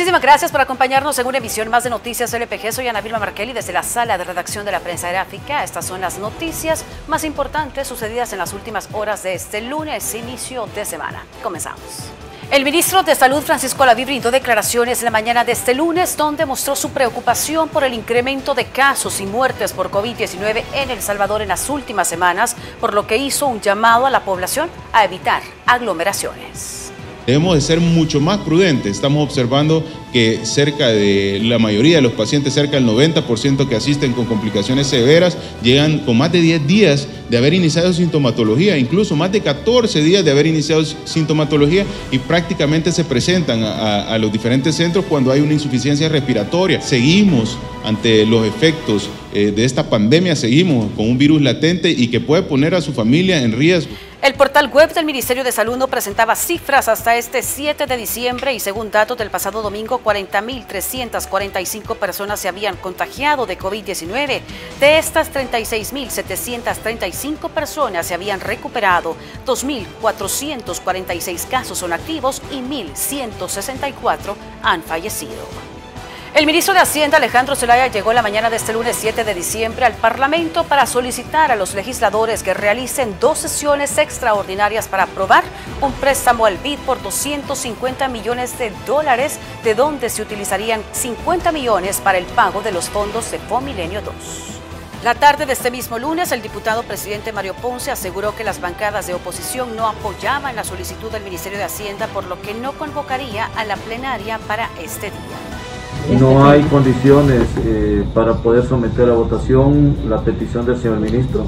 Muchísimas gracias por acompañarnos en una emisión más de Noticias LPG. Soy Ana Vilma Markelly desde la sala de redacción de la prensa gráfica. Estas son las noticias más importantes sucedidas en las últimas horas de este lunes, inicio de semana. Comenzamos. El ministro de Salud, Francisco Alaví, brindó declaraciones en la mañana de este lunes, donde mostró su preocupación por el incremento de casos y muertes por COVID-19 en El Salvador en las últimas semanas, por lo que hizo un llamado a la población a evitar aglomeraciones. Debemos de ser mucho más prudentes. Estamos observando que cerca de la mayoría de los pacientes, cerca del 90% que asisten con complicaciones severas, llegan con más de 10 días de haber iniciado sintomatología, incluso más de 14 días de haber iniciado sintomatología, y prácticamente se presentan a los diferentes centros cuando hay una insuficiencia respiratoria. Seguimos ante los efectos de esta pandemia, seguimos con un virus latente y que puede poner a su familia en riesgo. El portal web del Ministerio de Salud no presentaba cifras hasta este 7 de diciembre y según datos del pasado domingo, 40.345 personas se habían contagiado de COVID-19. De estas, 36.735 personas se habían recuperado, 2.446 casos son activos y 1.164 han fallecido. El ministro de Hacienda, Alejandro Zelaya, llegó la mañana de este lunes 7 de diciembre al Parlamento para solicitar a los legisladores que realicen 2 sesiones extraordinarias para aprobar un préstamo al BID por $250 millones, de donde se utilizarían 50 millones para el pago de los fondos de FOMilenio 2. La tarde de este mismo lunes, el diputado presidente Mario Ponce aseguró que las bancadas de oposición no apoyaban la solicitud del Ministerio de Hacienda, por lo que no convocaría a la plenaria para este día. No hay condiciones para poder someter a votación la petición del señor ministro.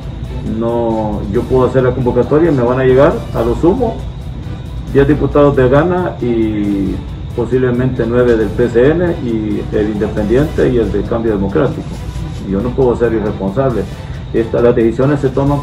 No, yo puedo hacer la convocatoria, me van a llegar a lo sumo 10 diputados de Gana y posiblemente 9 del PCN y el Independiente y el de Cambio Democrático. Yo no puedo ser irresponsable. Las decisiones se toman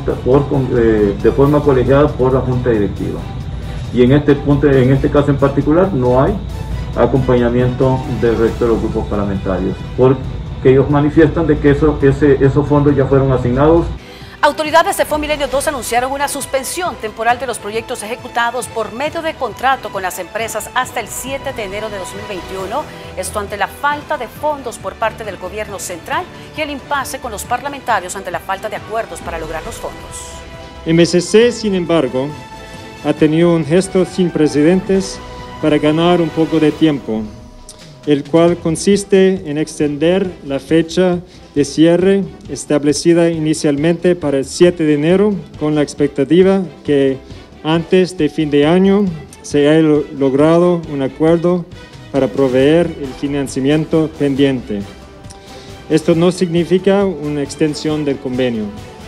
de forma colegiada por la Junta Directiva. Y en este caso en particular no hay acompañamiento del resto de los grupos parlamentarios, porque ellos manifiestan de que esos fondos ya fueron asignados. Autoridades de FOMilenio 2 anunciaron una suspensión temporal de los proyectos ejecutados por medio de contrato con las empresas hasta el 7 de enero de 2021, esto ante la falta de fondos por parte del gobierno central y el impasse con los parlamentarios ante la falta de acuerdos para lograr los fondos. MSC, sin embargo, ha tenido un gesto sin precedentes para ganar un poco de tiempo, el cual consiste en extender la fecha de cierre establecida inicialmente para el 7 de enero con la expectativa que antes de fin de año se haya logrado un acuerdo para proveer el financiamiento pendiente. Esto no significa una extensión del convenio.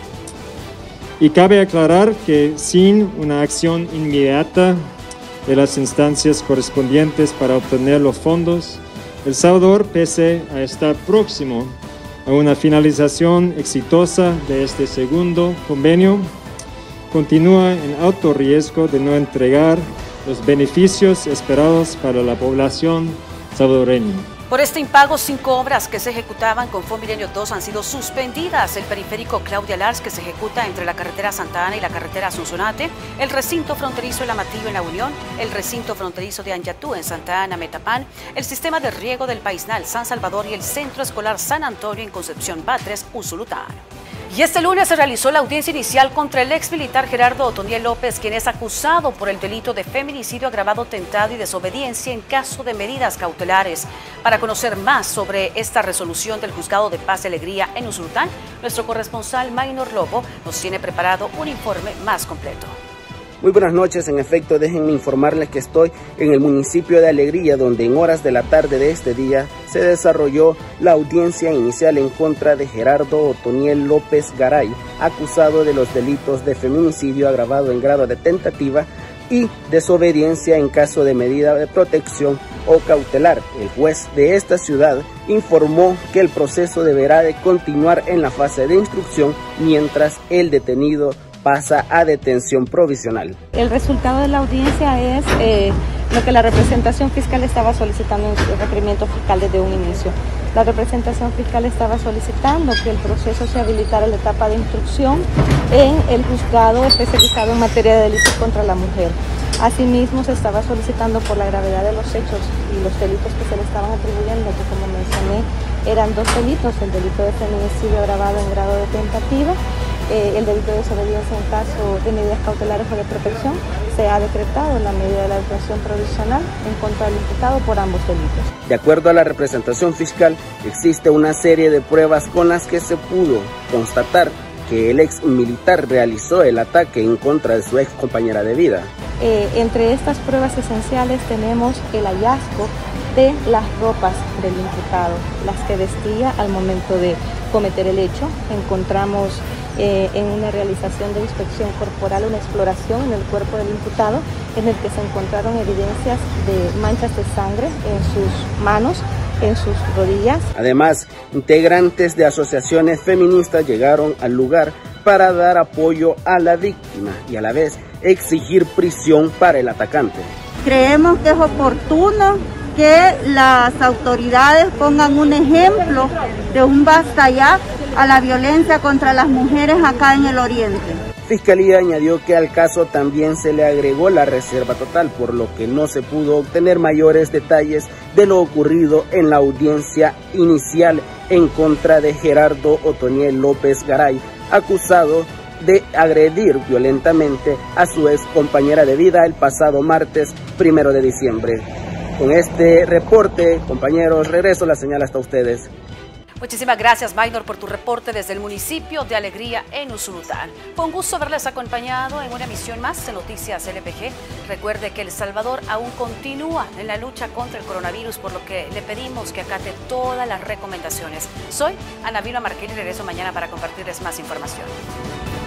Y cabe aclarar que sin una acción inmediata de las instancias correspondientes para obtener los fondos, El Salvador, pese a estar próximo a una finalización exitosa de este segundo convenio, continúa en alto riesgo de no entregar los beneficios esperados para la población salvadoreña. Por este impago, 5 obras que se ejecutaban con FOMilenio 2 han sido suspendidas. El periférico Claudia Lars, que se ejecuta entre la carretera Santa Ana y la carretera Sonsonate, el recinto fronterizo El Amatillo en La Unión, el recinto fronterizo de Anyatú en Santa Ana, Metapán, el sistema de riego del Paisnal, San Salvador y el centro escolar San Antonio en Concepción Batres, Usulután. Y este lunes se realizó la audiencia inicial contra el exmilitar Gerardo Otoniel López, quien es acusado por el delito de feminicidio agravado, tentado y desobediencia en caso de medidas cautelares. Para conocer más sobre esta resolución del Juzgado de Paz y Alegría en Usulután, nuestro corresponsal Maynor Lobo nos tiene preparado un informe más completo. Muy buenas noches, en efecto, déjenme informarles que estoy en el municipio de Alegría, donde en horas de la tarde de este día se desarrolló la audiencia inicial en contra de Gerardo Otoniel López Garay, acusado de los delitos de feminicidio agravado en grado de tentativa y desobediencia en caso de medida de protección o cautelar. El juez de esta ciudad informó que el proceso deberá de continuar en la fase de instrucción mientras el detenido pasa a detención provisional. El resultado de la audiencia es lo que la representación fiscal estaba solicitando en el requerimiento fiscal desde un inicio. La representación fiscal estaba solicitando que el proceso se habilitara en la etapa de instrucción en el juzgado especializado en materia de delitos contra la mujer. Asimismo, se estaba solicitando por la gravedad de los hechos y los delitos que se le estaban atribuyendo, que como mencioné, eran 2 delitos, el delito de feminicidio agravado en grado de tentativa, el delito de desobediencia en caso de medidas cautelares o de protección. Se ha decretado la medida de la detención provisional en contra del imputado por ambos delitos. De acuerdo a la representación fiscal, existe una serie de pruebas con las que se pudo constatar que el ex militar realizó el ataque en contra de su ex compañera de vida. Entre estas pruebas esenciales tenemos el hallazgo de las ropas del imputado, las que vestía al momento de cometer el hecho. Encontramos en una realización de inspección corporal una exploración en el cuerpo del imputado en el que se encontraron evidencias de manchas de sangre en sus manos, en sus rodillas. Además, integrantes de asociaciones feministas llegaron al lugar para dar apoyo a la víctima y a la vez exigir prisión para el atacante. Creemos que es oportuno que las autoridades pongan un ejemplo de un basta ya a la violencia contra las mujeres acá en el Oriente. Fiscalía añadió que al caso también se le agregó la reserva total, por lo que no se pudo obtener mayores detalles de lo ocurrido en la audiencia inicial en contra de Gerardo Otoniel López Garay, acusado de agredir violentamente a su ex compañera de vida el pasado martes 1 de diciembre. Con este reporte, compañeros, regreso la señal hasta ustedes. Muchísimas gracias, Maynor, por tu reporte desde el municipio de Alegría en Usulután. Fue un gusto haberles acompañado en una emisión más de Noticias LPG. Recuerde que El Salvador aún continúa en la lucha contra el coronavirus, por lo que le pedimos que acate todas las recomendaciones. Soy Ana Vilma Marquel y regreso mañana para compartirles más información.